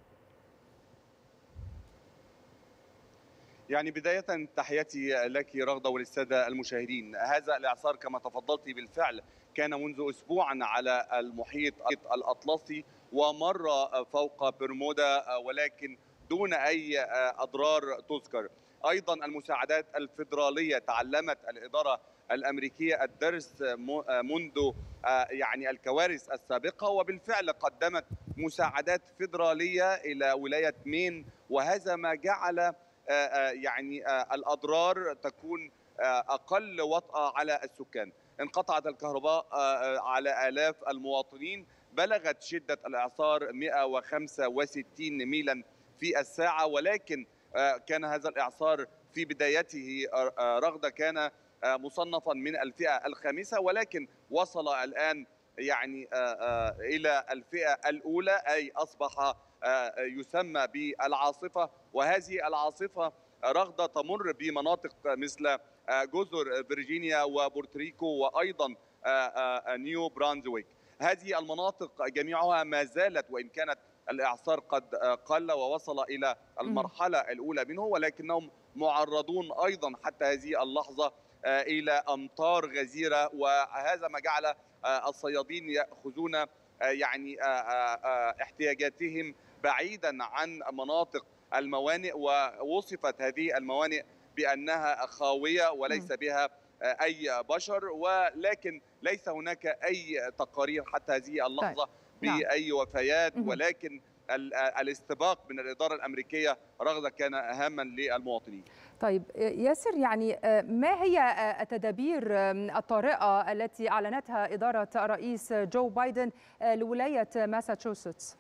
يعني بداية تحياتي لك رغدة وللسادة المشاهدين. هذا الإعصار كما تفضلت بالفعل كان منذ أسبوع على المحيط الأطلسي ومر فوق برمودا ولكن دون أي أضرار تذكر. أيضا المساعدات الفيدرالية تعلمت الإدارة الأمريكية الدرس منذ يعني الكوارث السابقة، وبالفعل قدمت مساعدات فيدرالية إلى ولاية مين، وهذا ما جعل يعني الأضرار تكون أقل وطأة على السكان. انقطعت الكهرباء على آلاف المواطنين، بلغت شدة الإعصار مئة وخمسة وستين ميلا في الساعة، ولكن كان هذا الإعصار في بدايته رغد كان مصنفا من الفئة الخامسة، ولكن وصل الآن يعني إلى الفئة الأولى، أي أصبح يسمى بالعاصفة. وهذه العاصفة رغد تمر بمناطق مثل جزر فيرجينيا وبورتوريكو وأيضا نيو برانزويك. هذه المناطق جميعها ما زالت، وإن كانت الإعصار قد قل ووصل إلى المرحلة الأولى منه، ولكنهم معرضون أيضا حتى هذه اللحظة إلى أمطار غزيرة، وهذا ما جعل الصيادين يأخذون يعني احتياجاتهم بعيدا عن مناطق الموانئ، ووصفت هذه الموانئ بأنها خاوية وليس بها أي بشر، ولكن ليس هناك أي تقارير حتى هذه اللحظة بأي وفيات، ولكن الاستباق من الإدارة الأمريكية رغد كان هاما للمواطنين. طيب ياسر، يعني ما هي التدابير الطارئة التي أعلنتها إدارة الرئيس جو بايدن لولاية ماساتشوستس؟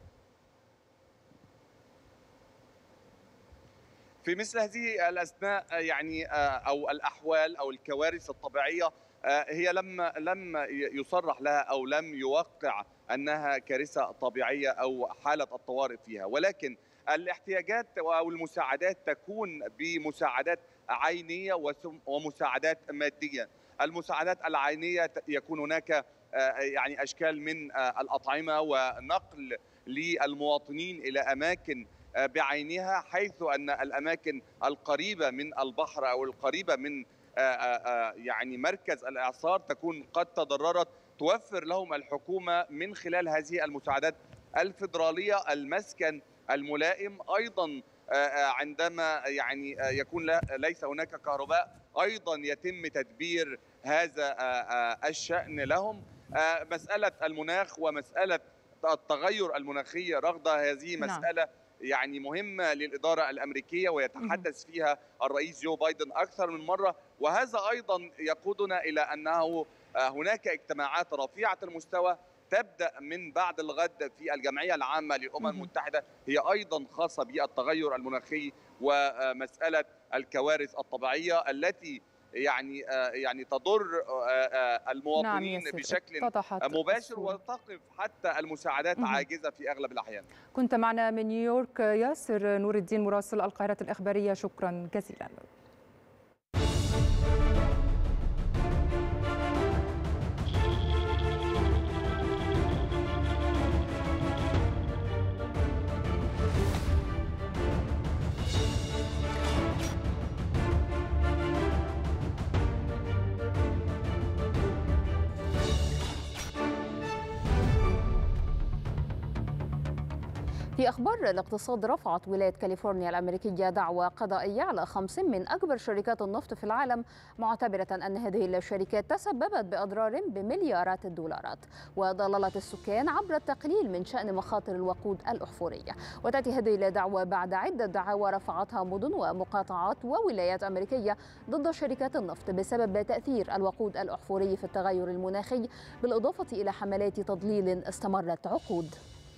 في مثل هذه الأثناء يعني أو الأحوال أو الكوارث الطبيعية هي لم لم يصرح لها أو لم يوقع أنها كارثة طبيعية أو حالة الطوارئ فيها، ولكن الاحتياجات أو المساعدات تكون بمساعدات عينية ومساعدات مادية. المساعدات العينية يكون هناك يعني أشكال من الأطعمة ونقل للمواطنين إلى أماكن بعينها، حيث أن الأماكن القريبة من البحر أو القريبة من يعني مركز الإعصار تكون قد تضررت. توفر لهم الحكومة من خلال هذه المساعدات الفيدرالية المسكن الملائم، أيضا عندما يعني يكون ليس هناك كهرباء أيضا يتم تدبير هذا الشأن لهم. مسألة المناخ ومسألة التغير المناخي رغد هذه مسألة يعني مهمة للإدارة الأمريكية ويتحدث فيها الرئيس جو بايدن أكثر من مرة، وهذا أيضا يقودنا إلى أنه هناك اجتماعات رفيعة المستوى تبدأ من بعد الغد في الجمعية العامة للأمم المتحدة، هي أيضا خاصة بالتغير المناخي ومسألة الكوارث الطبيعية التي يعني يعني تضر المواطنين نعم بشكل مباشر وتقف حتى المساعدات مم. عاجزة في أغلب الأحيان. كنت معنا من نيويورك ياسر نور الدين مراسل القاهرة الإخبارية، شكرا جزيلا. في أخبار الاقتصاد، رفعت ولاية كاليفورنيا الأمريكية دعوى قضائية على خمس من أكبر شركات النفط في العالم، معتبرة أن هذه الشركات تسببت بأضرار بمليارات الدولارات وضلالة السكان عبر التقليل من شأن مخاطر الوقود الأحفورية. وتأتي هذه الدعوى بعد عدة دعاوى رفعتها مدن ومقاطعات وولايات أمريكية ضد شركات النفط بسبب تأثير الوقود الأحفوري في التغير المناخي، بالإضافة إلى حملات تضليل استمرت عقود.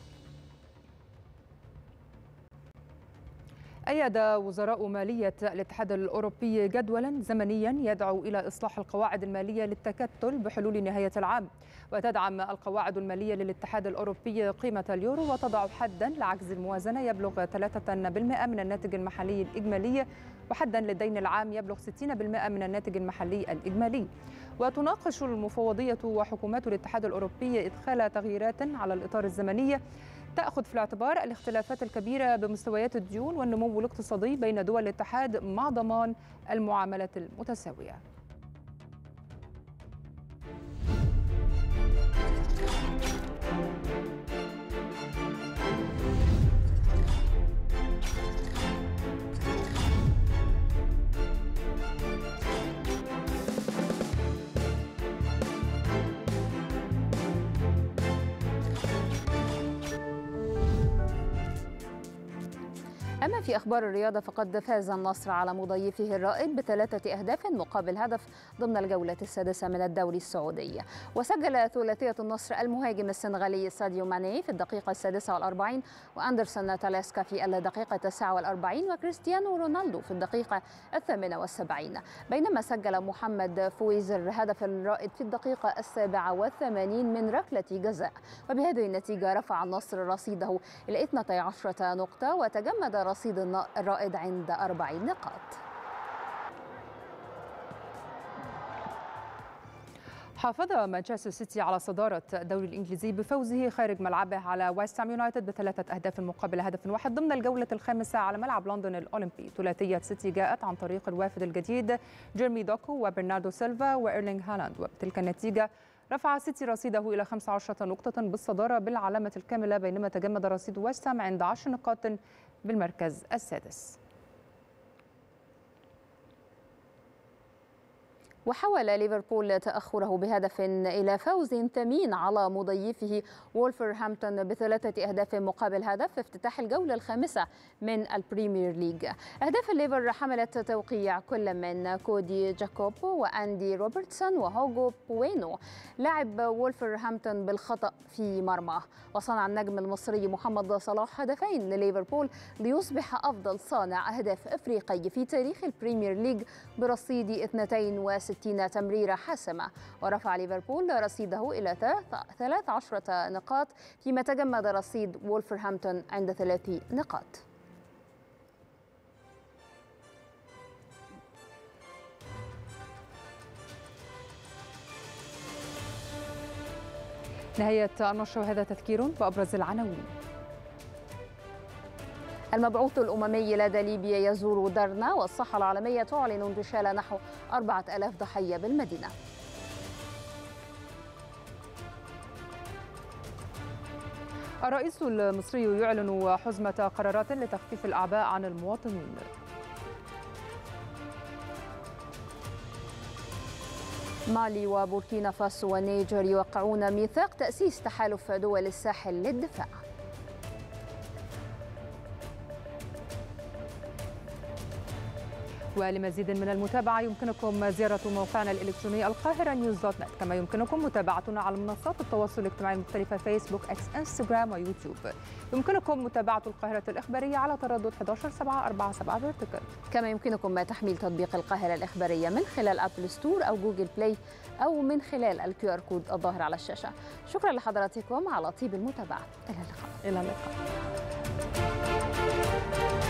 أيد وزراء مالية الاتحاد الأوروبي جدولا زمنيا يدعو إلى إصلاح القواعد المالية للتكتل بحلول نهاية العام، وتدعم القواعد المالية للاتحاد الأوروبي قيمة اليورو وتضع حدا لعجز الموازنة يبلغ ثلاثة بالمئة من الناتج المحلي الإجمالي، وحدا للدين العام يبلغ ستين بالمئة من الناتج المحلي الإجمالي. وتناقش المفوضية وحكومات الاتحاد الأوروبي إدخال تغييرات على الإطار الزمني تأخذ في الاعتبار الاختلافات الكبيرة بمستويات الديون والنمو الاقتصادي بين دول الاتحاد مع ضمان المعاملة المتساوية. أما في أخبار الرياضة فقد فاز النصر على مضيفه الرائد بثلاثة أهداف مقابل هدف ضمن الجولة السادسة من الدوري السعودي. وسجل ثلاثية النصر المهاجم السنغالي ساديو ماني في الدقيقة السادسة والأربعين، وأندرسون تاليسكا في الدقيقة التاسعة والأربعين، وكريستيانو رونالدو في الدقيقة الثامنة والسبعين، بينما سجل محمد فويزر هدف الرائد في الدقيقة السابعة والثمانين من ركلة جزاء. وبهذه النتيجة رفع النصر رصيده إلى اثنتي عشرة نقطة، وتجمد رصيد الرائد عند أربع نقاط. حافظ مانشستر سيتي على صدارة الدوري الإنجليزي بفوزه خارج ملعبه على ويست هام يونايتد بثلاثة أهداف مقابل هدف واحد ضمن الجولة الخامسة على ملعب لندن الأولمبي. ثلاثية سيتي جاءت عن طريق الوافد الجديد جيرمي دوكو وبرناردو سيلفا وإيرلينغ هالاند، وبتلك النتيجة رفع سيتي رصيده إلى خمسة عشر نقطة بالصدارة بالعلامة الكاملة، بينما تجمد رصيد ويست هام عند عشر نقاط بالمركز السادس. وحاول ليفربول تأخره بهدف إلى فوز ثمين على مضيفه وولفرهامبتون بثلاثة أهداف مقابل هدف في افتتاح الجولة الخامسة من البريمير ليج. أهداف الليفر حملت توقيع كل من كودي جاكوب وأندي روبرتسون وهوغو بوينو. لعب وولفرهامبتون بالخطأ في مرماه، وصنع النجم المصري محمد صلاح هدفين لليفربول ليصبح أفضل صانع أهداف أفريقي في تاريخ البريمير ليج برصيد اثنتين وستين تمريرة حاسمة، ورفع ليفربول رصيده إلى ثلاث عشرة نقاط، فيما تجمد رصيد وولفرهامبتون عند ثلاث نقاط. نهاية النشرة، وهذا تذكير بأبرز العناوين. المبعوث الأممي لدى ليبيا يزور درنا، والصحة العالمية تعلن انتشال نحو أربعة آلاف ضحية بالمدينة. الرئيس المصري يعلن حزمة قرارات لتخفيف الأعباء عن المواطنين. مالي وبوركينا فاسو ونيجر يوقعون ميثاق تأسيس تحالف دول الساحل للدفاع. ولمزيد من المتابعة يمكنكم زيارة موقعنا الإلكتروني القاهرة نيوز دوت نت، كما يمكنكم متابعتنا على منصات التواصل الاجتماعي المختلفة فيسبوك، اكس، انستغرام ويوتيوب. يمكنكم متابعة القاهرة الإخبارية على تردد أحد عشر سبعة أربعة سبعة فيرتيكال. كما يمكنكم تحميل تطبيق القاهرة الإخبارية من خلال أبل ستور أو جوجل بلاي، أو من خلال الكيو آر كود الظاهر على الشاشة. شكرا لحضراتكم على طيب المتابعة. إلى اللقاء. إلى اللقاء.